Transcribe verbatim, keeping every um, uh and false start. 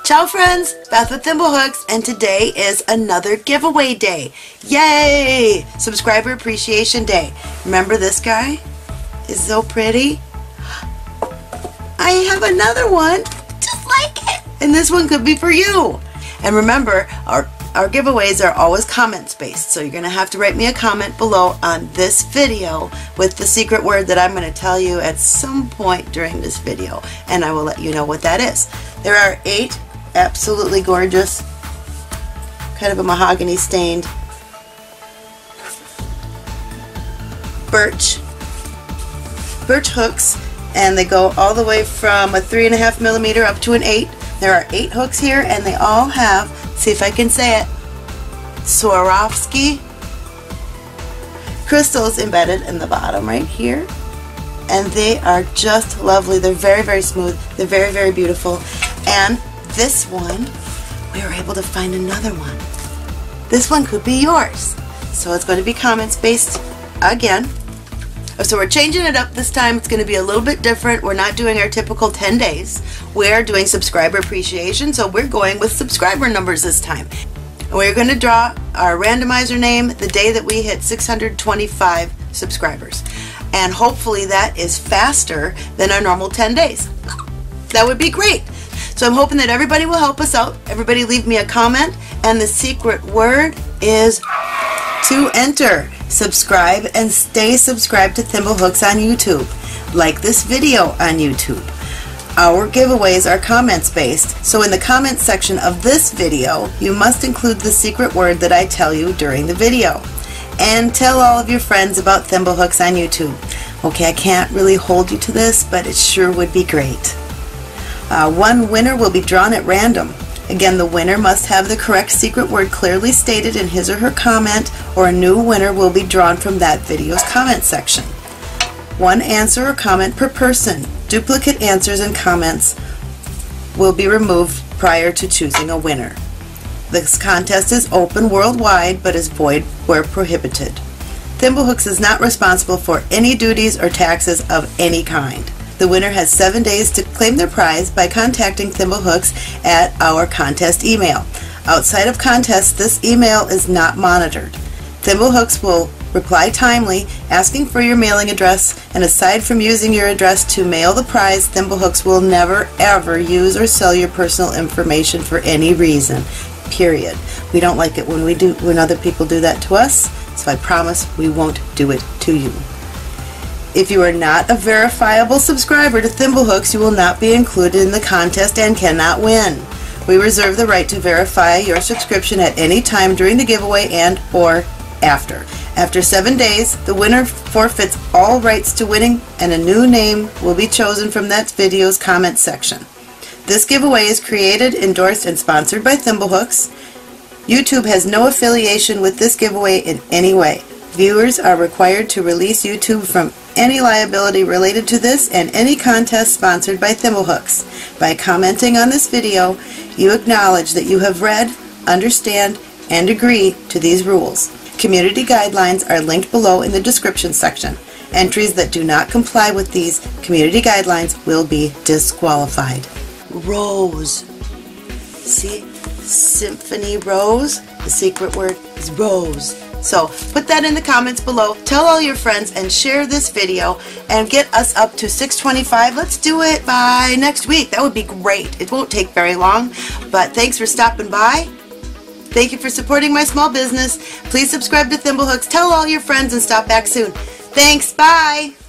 Ciao friends, Beth with Thimblehooks, and today is another giveaway day. Yay! Subscriber Appreciation Day. Remember this guy? Is so pretty. I have another one just like it, and this one could be for you. And remember, our our giveaways are always comments based, so you're gonna have to write me a comment below on this video with the secret word that I'm gonna tell you at some point during this video, and I will let you know what that is. There are eight absolutely gorgeous, kind of a mahogany stained birch birch hooks, and they go all the way from a three and a half millimeter up to an eight. There are eight hooks here, and they all have, see if I can say it, Swarovski crystals embedded in the bottom right here, and they are just lovely. They're very, very smooth. They're very, very beautiful. And this one, we were able to find another one. This one could be yours. So it's going to be comments based again. So we're changing it up this time. It's going to be a little bit different. We're not doing our typical ten days. We're doing subscriber appreciation, so we're going with subscriber numbers this time. And we're going to draw our randomizer name the day that we hit six hundred twenty-five subscribers. And hopefully that is faster than our normal ten days. That would be great. So I'm hoping that everybody will help us out. Everybody leave me a comment, and the secret word is to enter. Subscribe and stay subscribed to Thimblehooks on YouTube. Like this video on YouTube. Our giveaways are comments based, so in the comments section of this video, you must include the secret word that I tell you during the video. And tell all of your friends about Thimblehooks on YouTube. Okay, I can't really hold you to this, but it sure would be great. Uh, one winner will be drawn at random. Again, the winner must have the correct secret word clearly stated in his or her comment, or a new winner will be drawn from that video's comment section. One answer or comment per person. Duplicate answers and comments will be removed prior to choosing a winner. This contest is open worldwide but is void where prohibited. Thimblehooks is not responsible for any duties or taxes of any kind. The winner has seven days to claim their prize by contacting Thimblehooks at our contest email. Outside of contests, this email is not monitored. Thimblehooks will reply timely, asking for your mailing address, and aside from using your address to mail the prize, Thimblehooks will never ever use or sell your personal information for any reason. Period. We don't like it when we do when other people do that to us, so I promise we won't do it to you. If you are not a verifiable subscriber to Thimblehooks, you will not be included in the contest and cannot win. We reserve the right to verify your subscription at any time during the giveaway and or after. After seven days, the winner forfeits all rights to winning, and a new name will be chosen from that video's comment section. This giveaway is created, endorsed, and sponsored by Thimblehooks. YouTube has no affiliation with this giveaway in any way. Viewers are required to release YouTube from any liability related to this and any contest sponsored by Thimblehooks. By commenting on this video, you acknowledge that you have read, understand, and agree to these rules. Community guidelines are linked below in the description section. Entries that do not comply with these community guidelines will be disqualified. Rose. See? Symphony rose. The secret word is rose. So put that in the comments below. Tell all your friends and share this video and get us up to six twenty-five. Let's do it by next week. That would be great. It won't take very long, but thanks for stopping by. Thank you for supporting my small business. Please subscribe to Thimblehooks. Tell all your friends and stop back soon. Thanks. Bye.